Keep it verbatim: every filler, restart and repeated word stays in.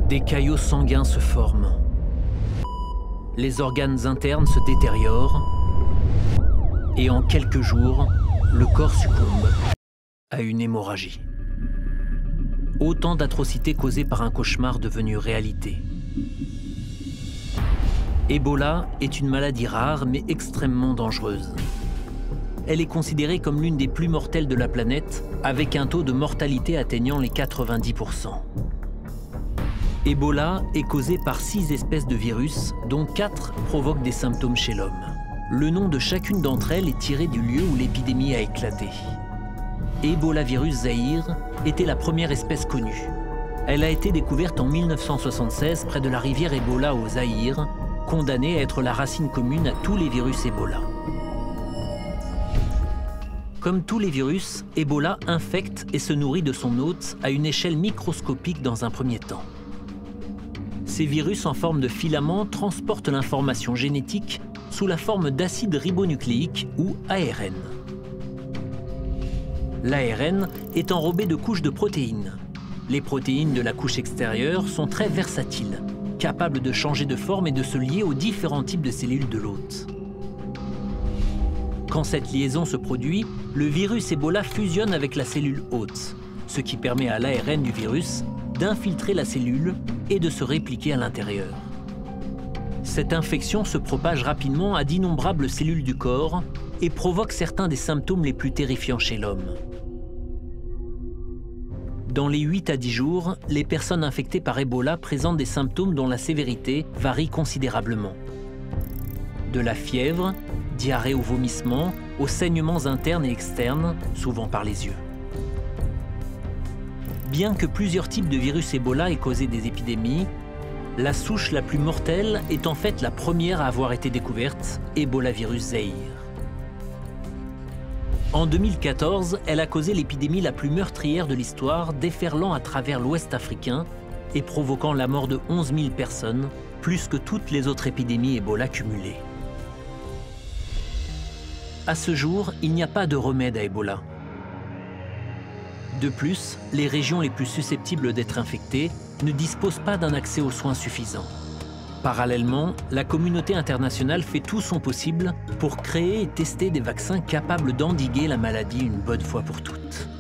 Des caillots sanguins se forment. Les organes internes se détériorent. Et en quelques jours, le corps succombe à une hémorragie. Autant d'atrocités causées par un cauchemar devenu réalité. Ebola est une maladie rare mais extrêmement dangereuse. Elle est considérée comme l'une des plus mortelles de la planète, avec un taux de mortalité atteignant les quatre-vingt-dix pour cent. Ebola est causé par six espèces de virus, dont quatre provoquent des symptômes chez l'homme. Le nom de chacune d'entre elles est tiré du lieu où l'épidémie a éclaté. Ebolavirus Zaïre était la première espèce connue. Elle a été découverte en mille neuf cent soixante-seize près de la rivière Ebola au Zaïre, condamnée à être la racine commune à tous les virus Ebola. Comme tous les virus, Ebola infecte et se nourrit de son hôte à une échelle microscopique dans un premier temps. Ces virus en forme de filaments transportent l'information génétique sous la forme d'acide ribonucléique ou A R N. L'A R N est enrobé de couches de protéines. Les protéines de la couche extérieure sont très versatiles, capables de changer de forme et de se lier aux différents types de cellules de l'hôte. Quand cette liaison se produit, le virus Ebola fusionne avec la cellule hôte, ce qui permet à l'A R N du virus d'infiltrer la cellule et de se répliquer à l'intérieur. Cette infection se propage rapidement à d'innombrables cellules du corps et provoque certains des symptômes les plus terrifiants chez l'homme. Dans les huit à dix jours, les personnes infectées par Ebola présentent des symptômes dont la sévérité varie considérablement. De la fièvre, diarrhée ou vomissement, aux saignements internes et externes, souvent par les yeux. Bien que plusieurs types de virus Ebola aient causé des épidémies, la souche la plus mortelle est en fait la première à avoir été découverte, Ebolavirus Zaïre. En deux mille quatorze, elle a causé l'épidémie la plus meurtrière de l'histoire, déferlant à travers l'Ouest africain et provoquant la mort de onze mille personnes, plus que toutes les autres épidémies Ebola cumulées. À ce jour, il n'y a pas de remède à Ebola. De plus, les régions les plus susceptibles d'être infectées ne disposent pas d'un accès aux soins suffisant. Parallèlement, la communauté internationale fait tout son possible pour créer et tester des vaccins capables d'endiguer la maladie une bonne fois pour toutes.